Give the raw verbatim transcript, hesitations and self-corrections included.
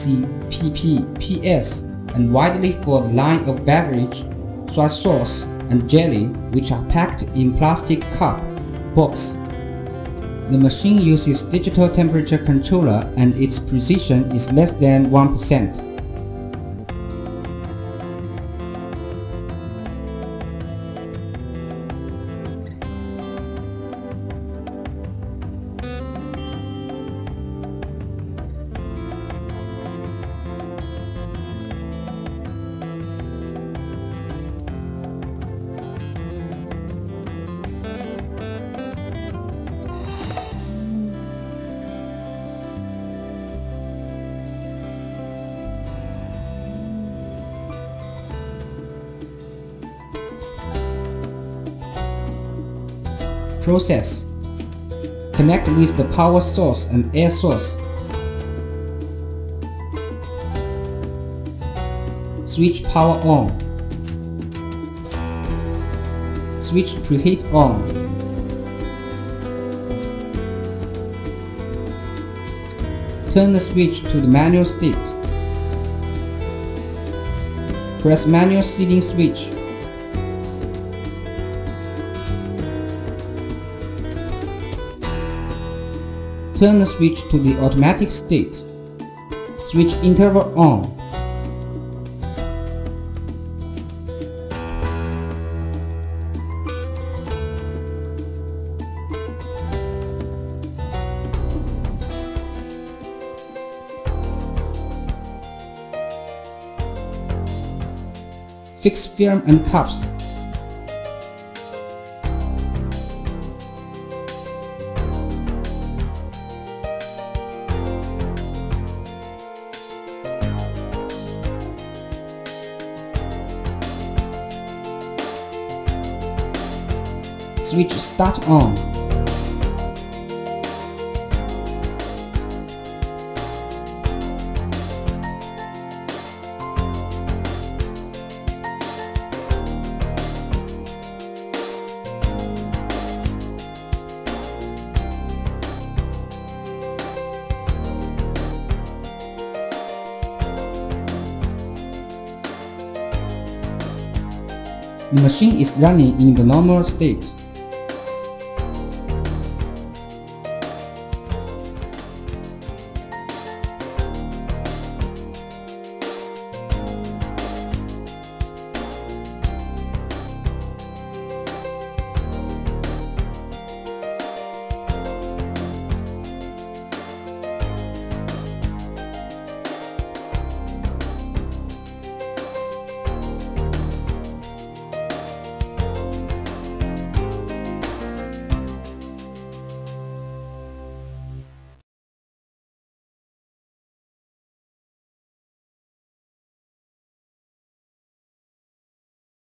C, P P, P S, and widely for the line of beverage, soy sauce, and jelly, which are packed in plastic cup, box. The machine uses digital temperature controller and its precision is less than one percent. Process. Connect with the power source and air source. Switch power on. Switch preheat on. Turn the switch to the manual state. Press manual sealing switch. Turn the switch to the automatic state. Switch interval on. Fix film and cups. Switch start on. The machine is running in the normal state.